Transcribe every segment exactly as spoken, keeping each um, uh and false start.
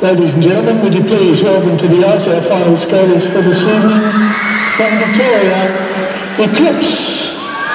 Ladies and gentlemen, would you please welcome to the ice our final skaters for this evening from Victoria, Eclipse.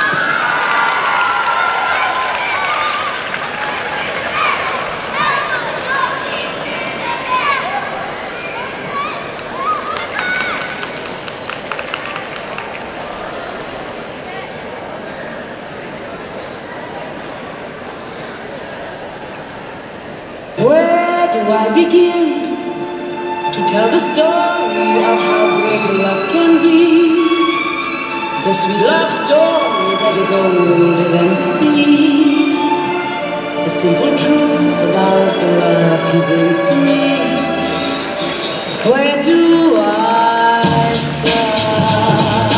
Where do I begin to tell the story of how great a love can be? The sweet love story that is older than the sea. The simple truth about the love he brings to me. Where do I start?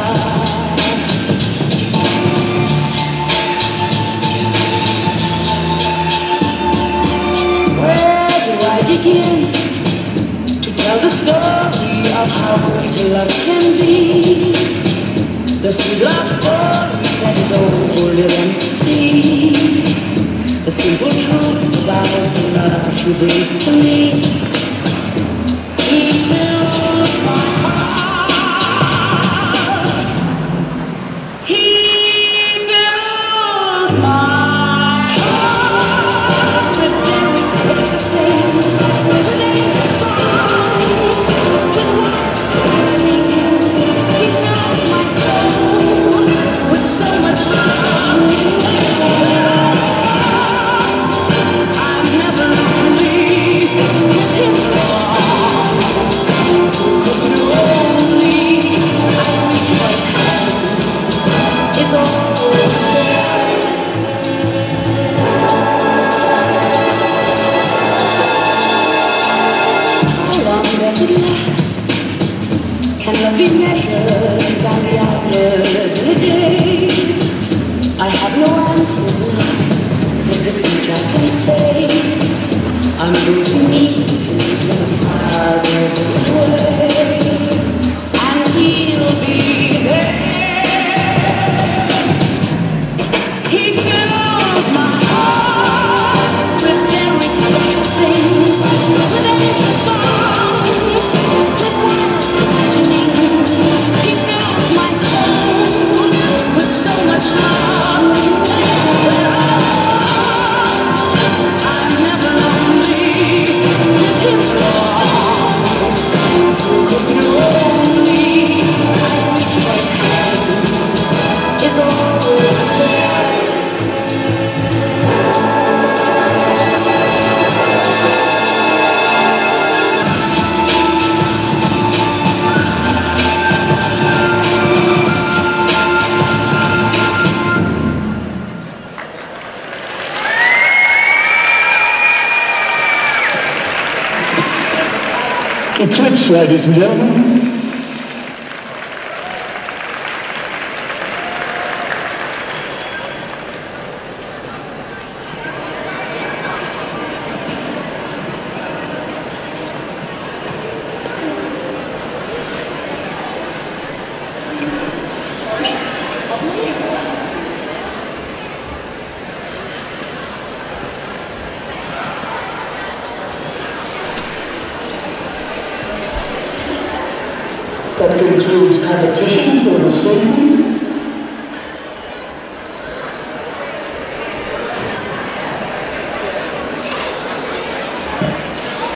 Where do I begin to tell the story of how great a love can be? The sweet love story that is older than the sea. The simple truth about the love he brings to me. He fills my heart. He fills my heart with very special things, with angel songs, with wonderful meanings. He fills my soul with so much love. I'm never lonely with him alone. Could be lonely, I reach for his hand. It's always there. How long does it last? Can love be measured by the hours in a day? I have no answers now, but this much I can say. I'm going to meet him when the stars are the way, and he'll be there. He fills my heart with very special things, with angel songs, with wild imaginings. He fills my soul with so much love. I'm never lonely with him alone. Could be lonely, I reach for his hand. It's always there. Eclipse, ladies and gentlemen. That concludes competition for the evening.